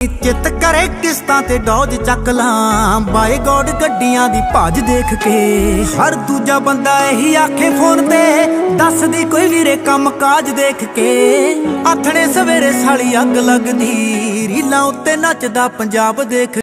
चित करे किस्तां ते डॉज चक लां बाय गॉड गड्डियां दी भाज देख के। हर दूजा बंदा यही आखे फोन ते दस दी कोई वीरे कम काज देख के। आथणे सवेरे साली अग लगदी रीलां उत्ते नचदा पंजाब देख